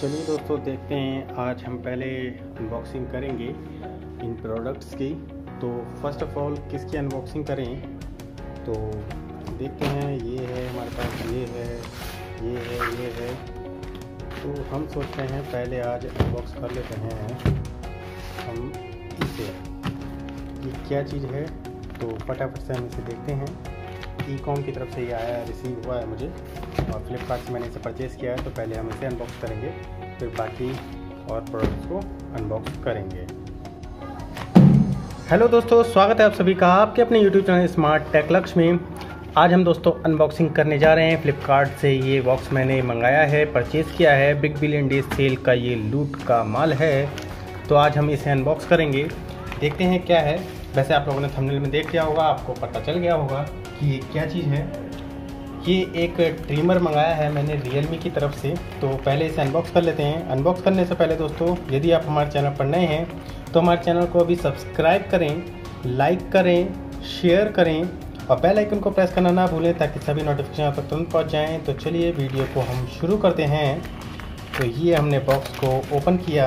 चलिए दोस्तों, देखते हैं आज हम पहले अनबॉक्सिंग करेंगे इन प्रोडक्ट्स की। तो फर्स्ट ऑफ ऑल किसकी अनबॉक्सिंग करें, तो देखते हैं। ये है हमारे पास, ये है। तो हम सोचते हैं पहले आज अनबॉक्स कर लेते हैं हम इसे। ये क्या चीज़ है, तो फटाफट से हम इसे देखते हैं। ईकॉम की तरफ से ये आया, रिसीव हुआ है मुझे, और फ्लिपकार्ट से मैंने इसे परचेज़ किया है। तो पहले हम इसे अनबॉक्स करेंगे, फिर बाकी और प्रोडक्ट्स को अनबॉक्स करेंगे। हेलो दोस्तों, स्वागत है आप सभी का आपके अपने यूट्यूब चैनल स्मार्ट टेक लक्ष्य में। आज हम दोस्तों अनबॉक्सिंग करने जा रहे हैं। फ्लिपकार्ट से ये बॉक्स मैंने मंगाया है, परचेज़ किया है। बिग बिलियन डे सेल का ये लूट का माल है। तो आज हम इसे अनबॉक्स करेंगे, देखते हैं क्या है। वैसे आप लोगों ने थंबनेल में देख लिया होगा, आपको पता चल गया होगा कि ये क्या चीज़ है। ये एक ट्रिमर मंगाया है मैंने Realme की तरफ से। तो पहले इसे अनबॉक्स कर लेते हैं। अनबॉक्स करने से पहले दोस्तों, यदि आप हमारे चैनल पर नए हैं तो हमारे चैनल को अभी सब्सक्राइब करें, लाइक करें, शेयर करें और बेल आइकन को प्रेस करना ना भूलें, ताकि सभी नोटिफिकेशन आप तक तुरंत पहुँच जाएँ। तो चलिए वीडियो को हम शुरू करते हैं। तो ये हमने बॉक्स को ओपन किया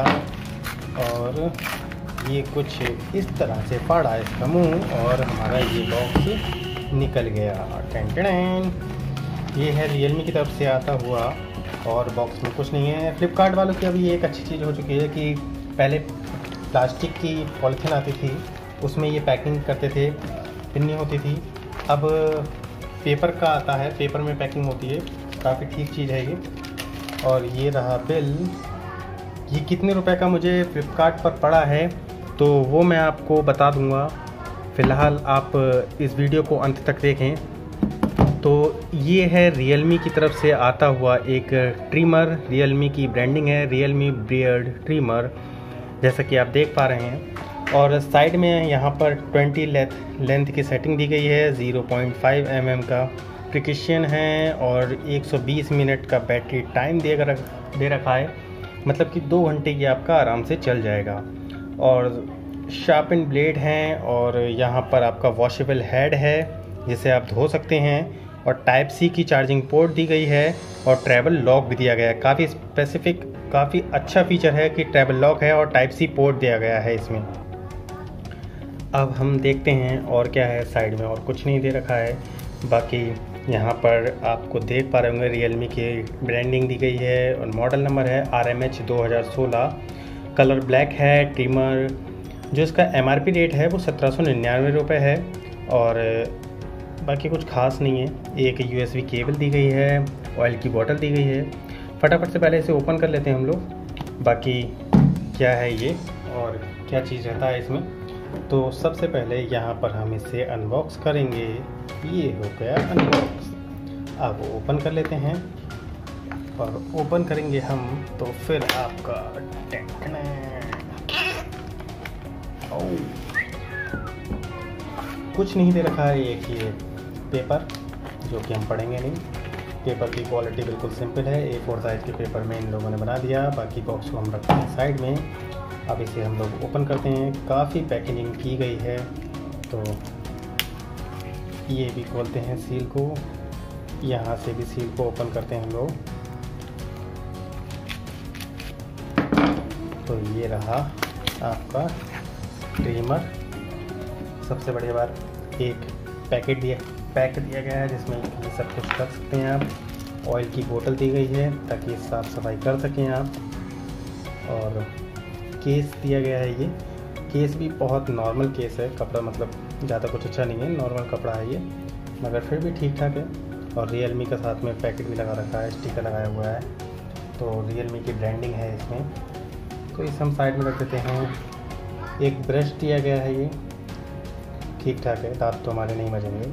और ये कुछ इस तरह से फाड़ा इसका मुंह, और हमारा ये बॉक्स निकल गया। टेन ये है Realme की तरफ से आता हुआ, और बॉक्स में कुछ नहीं है। फ्लिपकार्ट वालों की अभी एक अच्छी चीज़ हो चुकी है कि पहले प्लास्टिक की पॉलीथीन आती थी, उसमें ये पैकिंग करते थे, पिन्नी होती थी। अब पेपर का आता है, पेपर में पैकिंग होती है। काफ़ी ठीक चीज़ है ये। और ये रहा बिल। ये कितने रुपए का मुझे फ्लिपकार्ट पर पड़ा है तो वो मैं आपको बता दूंगा। फ़िलहाल आप इस वीडियो को अंत तक देखें। तो ये है Realme की तरफ से आता हुआ एक ट्रिमर। Realme की ब्रांडिंग है, Realme बियर्ड ट्रिमर, जैसा कि आप देख पा रहे हैं। और साइड में यहाँ पर 20 लेंथ की सेटिंग दी गई है। 0.5 mm का प्रिकॉशन है और 120 मिनट का बैटरी टाइम दे रखा है। मतलब कि 2 घंटे की आपका आराम से चल जाएगा। और शार्पन ब्लेड हैं, और यहाँ पर आपका वॉशेबल हेड है जिसे आप धो सकते हैं। और टाइप सी की चार्जिंग पोर्ट दी गई है, और ट्रैवल लॉक भी दिया गया है। काफ़ी स्पेसिफिक, काफ़ी अच्छा फीचर है कि ट्रैवल लॉक है और टाइप सी पोर्ट दिया गया है इसमें। अब हम देखते हैं और क्या है। साइड में और कुछ नहीं दे रखा है। बाकी यहाँ पर आपको देख पा रहे होंगे Realme की ब्रांडिंग दी गई है, और मॉडल नंबर है RH 2016। कलर ब्लैक है। ट्रिमर जो इसका MRP रेट है वो 1799 रुपये है, और बाकी कुछ खास नहीं है। एक USB केबल दी गई है, ऑयल की बोतल दी गई है। फटाफट से पहले इसे ओपन कर लेते हैं हम लोग, बाकी क्या है ये और क्या चीज़ रहता है इसमें। तो सबसे पहले यहाँ पर हम इसे अनबॉक्स करेंगे। ये हो गया अनबॉक्स। अब ओपन कर लेते हैं, और ओपन करेंगे हम तो फिर आपका कुछ नहीं दे रखा है। एक ये पेपर जो कि हम पढ़ेंगे नहीं। पेपर की क्वालिटी बिल्कुल सिंपल है। A4 साइज़ के पेपर में इन लोगों ने बना दिया। बाकी बॉक्स को हम रखते हैं साइड में। अब इसे हम लोग ओपन करते हैं। काफ़ी पैकेजिंग की गई है। तो ये भी खोलते हैं सील को, यहाँ से भी सील को ओपन करते हैं हम लोग। तो ये रहा आपका ट्रिमर। सबसे बढ़िया बात, एक पैकेट दिया गया है जिसमें ये सब कुछ कर सकते हैं आप। ऑयल की बोतल दी गई है ताकि साफ़ सफाई कर सकें आप। और केस दिया गया है। ये केस भी बहुत नॉर्मल केस है। कपड़ा मतलब ज़्यादा कुछ अच्छा नहीं है, नॉर्मल कपड़ा है ये, मगर फिर भी ठीक ठाक है। और Realme का साथ में पैकेट भी लगा रखा है, स्टिकर लगाया हुआ है। तो Realme की ब्रांडिंग है इसमें। तो इसे हम साइड में रख देते हैं। एक ब्रश दिया गया है, ये ठीक ठाक है, दांत तो हमारे नहीं बजेंगे।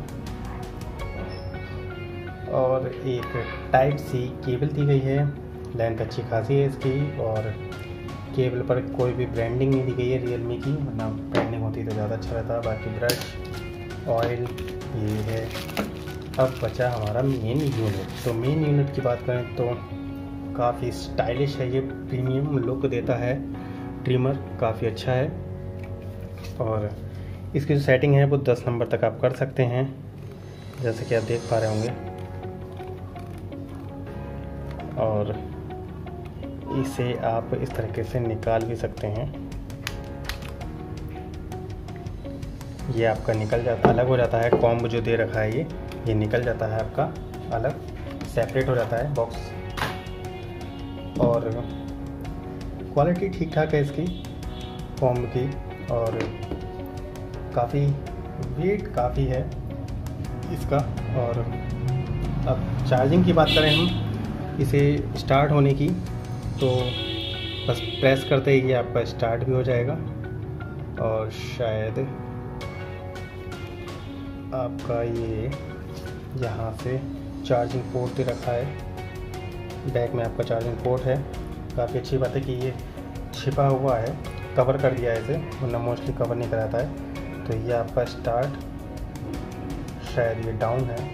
और एक टाइप सी केबल दी गई है। लेंथ अच्छी खासी है इसकी, और केबल पर कोई भी ब्रांडिंग नहीं दी गई है Realme की, वरना ब्रांडिंग होती तो ज़्यादा अच्छा रहता। बाकी ब्रश, ऑयल ये है। अब बचा हमारा मेन यूनिट। तो मेन यूनिट की बात करें तो काफ़ी स्टाइलिश है ये, प्रीमियम लुक देता है। ट्रिमर काफ़ी अच्छा है, और इसकी जो सेटिंग है वो 10 नंबर तक आप कर सकते हैं, जैसे कि आप देख पा रहे होंगे। और इसे आप इस तरीके से निकाल भी सकते हैं। ये आपका निकल जाता, अलग हो जाता है। कॉम्ब जो दे रखा है ये निकल जाता है आपका, अलग सेपरेट हो जाता है बॉक्स। और क्वालिटी ठीक ठाक है इसकी कॉम्ब की, और काफ़ी वेट काफ़ी है इसका। और अब चार्जिंग की बात करें हम इसे स्टार्ट होने की, तो बस प्रेस करते ही ये आपका स्टार्ट भी हो जाएगा। और शायद आपका ये यहाँ से चार्जिंग पोर्ट दे रखा है, बैक में आपका चार्जिंग पोर्ट है। काफ़ी अच्छी बात है कि ये छिपा हुआ है, कवर कर दिया है इसे, वरना मोस्टली कवर नहीं कराता है। तो ये आपका स्टार्ट, शायद ये डाउन है,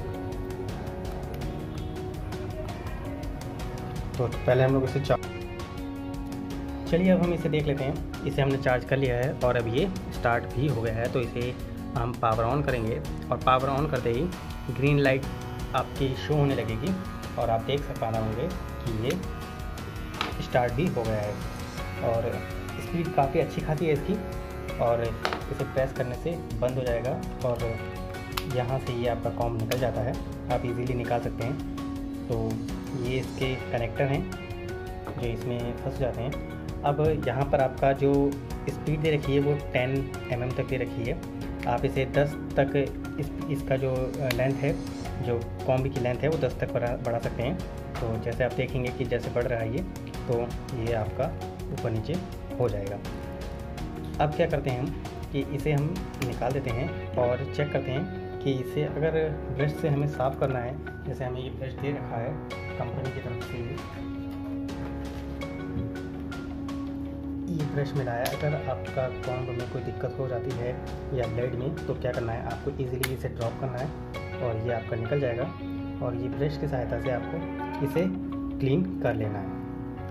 तो पहले हम लोग इसे चलिए अब हम इसे देख लेते हैं। इसे हमने चार्ज कर लिया है और अब ये स्टार्ट भी हो गया है। तो इसे हम पावर ऑन करेंगे और पावर ऑन करते ही ग्रीन लाइट आपकी शो होने लगेगी और आप देख पा रहे होंगे कि ये स्टार्ट भी हो गया है। और स्पीड काफ़ी अच्छी खासी है इसकी, और इसे प्रेस करने से बंद हो जाएगा और यहाँ से ये आपका कॉम्ब निकल जाता है, आप इजीली निकाल सकते हैं। तो ये इसके कनेक्टर हैं जो इसमें फंस जाते हैं। अब यहाँ पर आपका जो स्पीड दे रखी है वो 10 mm तक दे रखी है। आप इसे 10 तक इसका जो लेंथ है, जो कॉम्ब की लेंथ है वो 10 तक बढ़ा सकते हैं। तो जैसे आप देखेंगे कि जैसे बढ़ रहा है ये, तो ये आपका ऊपर नीचे हो जाएगा। अब क्या करते हैं हम कि इसे हम निकाल देते हैं और चेक करते हैं कि इसे अगर ब्रश से हमें साफ़ करना है, जैसे हमें ये ब्रश दे रखा है कंपनी की तरफ से, ये ब्रश मिला है। अगर आपका कॉम्ब में कोई दिक्कत हो जाती है या ब्लेड में, तो क्या करना है, आपको इजीली इसे ड्रॉप करना है और ये आपका निकल जाएगा। और ये ब्रश की सहायता से आपको इसे क्लीन कर लेना है।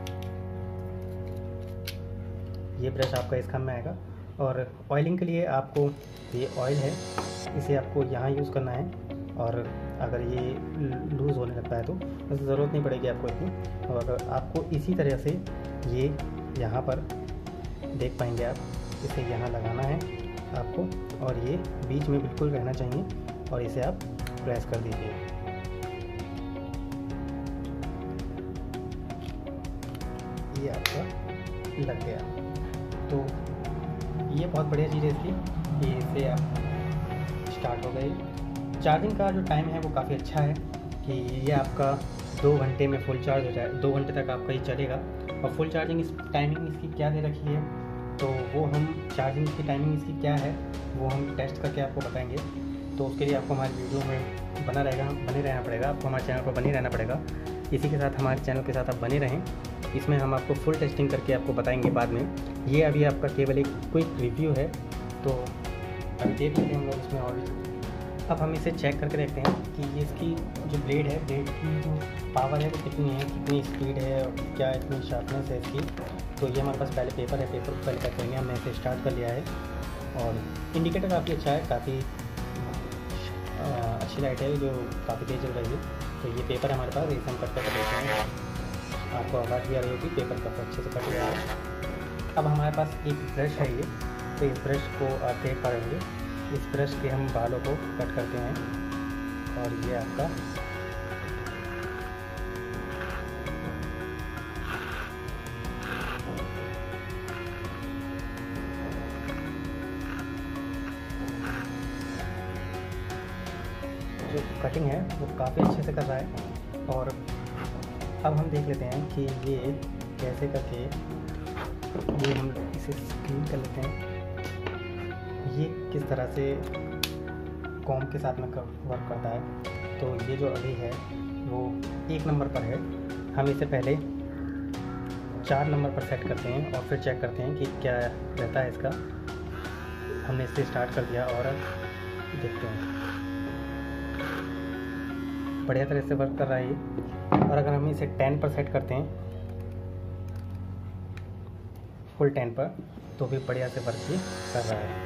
ये ब्रश आपका इस काम में आएगा। और ऑयलिंग के लिए आपको ये ऑयल है, इसे आपको यहाँ यूज़ करना है। और अगर ये लूज़ होने लगता है तो वैसे ज़रूरत नहीं पड़ेगी आपको इतनी। और आपको इसी तरह से ये यहाँ पर देख पाएंगे आप, इसे यहाँ लगाना है आपको, और ये बीच में बिल्कुल रहना चाहिए और इसे आप प्रेस कर दीजिए। ये आपका लग गया। तो ये बहुत बढ़िया चीज़ है इसकी, कि इसे आप स्टार्ट हो गई। चार्जिंग का जो टाइम है वो काफ़ी अच्छा है कि ये आपका 2 घंटे में फुल चार्ज हो जाए, 2 घंटे तक आपका ये चलेगा। और फुल चार्जिंग टाइमिंग इसकी क्या दे रखी है, तो वो हम चार्जिंग की टाइमिंग इसकी क्या है वो हम टेस्ट करके आपको बताएंगे। तो उसके लिए आपको हमारी वीडियो में बने रहना पड़ेगा, आपको हमारे चैनल पर बने रहना पड़ेगा। इसी के साथ हमारे चैनल के साथ आप बने रहें, इसमें हम आपको फुल टेस्टिंग करके आपको बताएंगे बाद में। ये अभी आपका केवल एक क्विक रिव्यू है, तो अभी देख लेते हैं हम लोग इसमें। और अब हम इसे चेक करके देखते हैं कि ये इसकी जो ब्लेड है, ब्लेड की जो पावर है वो कितनी है, कितनी स्पीड है और क्या इतनी शार्पनेस है इसकी। तो ये हमारे पास पहले पेपर है, पेपर को पहले कट करेंगे। हमने इसे स्टार्ट कर लिया है और इंडिकेटर काफ़ी अच्छा है, काफ़ी अच्छी लाइट है जो काफ़ी तेज़ चल रही है। तो ये पेपर हमारे पास, इसे हम कट करके देखते हैं। आपको आवाज़ भी आ रही होगी, पेपर काफ़ी अच्छे से कट गया है। अब हमारे पास एक ब्रश है ये, तो इस ब्रश को आप देख पा रहे होंगे। इस ब्रश के हम बालों को कट करते हैं और ये आपका जो कटिंग है वो काफ़ी अच्छे से कर रहा है। और अब हम देख लेते हैं कि ये कैसे करके ये हम इसे क्लीन कर लेते हैं। ये किस तरह से कॉम्ब के साथ में वर्क करता है। तो ये जो अभी है वो 1 नंबर पर है। हम इसे पहले 4 नंबर पर सेट करते हैं और फिर चेक करते हैं कि क्या रहता है इसका। हमने इसे स्टार्ट कर दिया और देखते हैं, बढ़िया तरह से वर्क कर रहा है ये। और अगर हम इसे 10 पर सेट करते हैं, फुल 10 पर, तो भी बढ़िया से वर्क भी कर रहा है।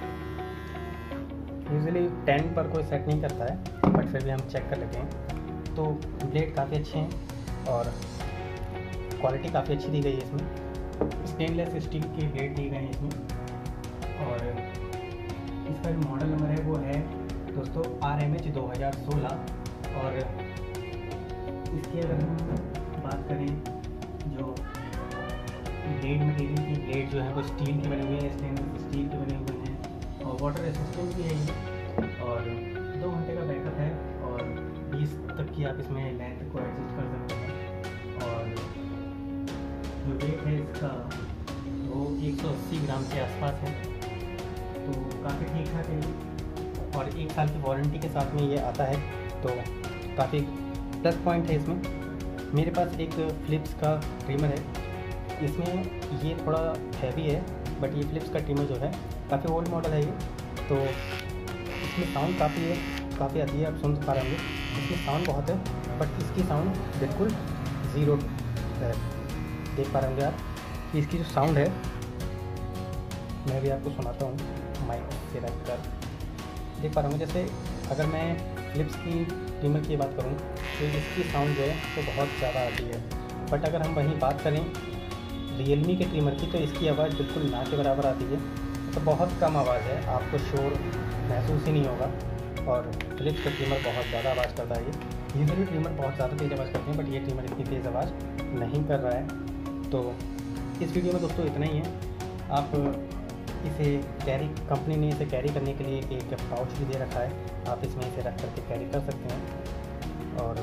यूजुअली 10 पर कोई सेट नहीं करता है, बट फिर भी हम चेक कर लेते हैं। तो ब्लेड काफ़ी अच्छे हैं और क्वालिटी काफ़ी अच्छी दी गई है इसमें। स्टेनलेस स्टील के ब्लेड दिए गए हैं इसमें। और इसका जो मॉडल नंबर है वो है दोस्तों RMH 2016। और इसकी अगर हम बात करें, जो ब्लेड मटेरियल की ब्लेड जो है वो स्टील के बने हुए हैं, स्टेनलेस स्टील के बने हुए हैं और वाटर रेसिस्टेंट भी है ये। और 2 घंटे का बैकअप है और 20 तक की आप इसमें लेंथ को एडजस्ट कर सकते हैं। और जो वेट है इसका वो 180 ग्राम के आसपास है, तो काफ़ी ठीक ठाक है ये। और 1 साल की वारंटी के साथ में ये आता है, तो काफ़ी प्लस पॉइंट है इसमें। मेरे पास एक फ़िलिप्स का ट्रिमर है, इसमें ये थोड़ा हैवी है, बट ये फ़िलिप्स का ट्रिमर जो है काफ़ी ओल्ड मॉडल है ये, तो इसमें साउंड काफ़ी आती है, आप सुन पा रहे होंगे। इसमें साउंड बहुत है, बट इसकी साउंड बिल्कुल ज़ीरो है। देख पा रहे होंगे आप कि इसकी जो साउंड है, मैं भी आपको सुनाता हूँ माइक से रख कर। देख पा रहा हूँ, जैसे अगर मैं फ़िलिप्स की ट्रिमर की बात करूँ तो इसकी साउंड जो है तो बहुत ज़्यादा आती है। बट अगर हम वहीं बात करें रियलमी के ट्रिमर की, तो इसकी आवाज़ बिल्कुल ना के बराबर आती है, तो बहुत कम आवाज़ है, आपको शोर महसूस ही नहीं होगा। और फ़िलिप्स का ट्रिमर बहुत ज़्यादा आवाज़ करता है ये। यूजुअली ट्रिमर बहुत ज़्यादा तेज़ आवाज़ करते हैं, बट ये ट्रिमर इतनी तेज़ आवाज़ नहीं कर रहा है। तो इस वीडियो में दोस्तों इतना ही है। आप इसे कैरी, कंपनी ने इसे कैरी करने के लिए एक पाउच भी दे रखा है, आप इसमें इसे रख करके कैरी कर सकते हैं और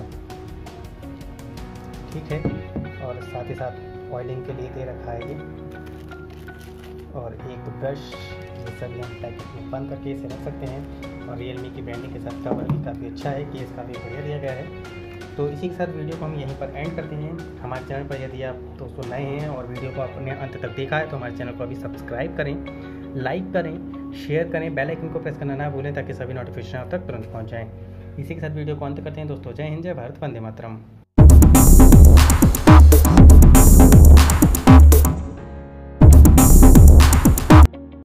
ठीक है। और साथ ही साथ ऑयलिंग के लिए दे रखा है ये, और एक ब्रश, ये सभी हम पैकेट में बंद करके इसे रख सकते हैं। और रियलमी की ब्रांडिंग के साथ कवर भी काफ़ी अच्छा है, केस काफ़ी बढ़िया दिया गया है। तो इसी के साथ वीडियो को हम यहीं पर एंड करते हैं। हमारे चैनल पर यदि आप दोस्तों नए हैं और वीडियो को आपने अंत तक देखा है, तो हमारे चैनल को अभी सब्सक्राइब करें, लाइक करें, शेयर करें, बेल आइकन को प्रेस करना ना भूलें ताकि सभी नोटिफिकेशन आप तक तुरंत पहुंच जाएं। इसी के साथ वीडियो को अंत करते हैं दोस्तों। जय हिंद, जय भारत, वंदे मातरम।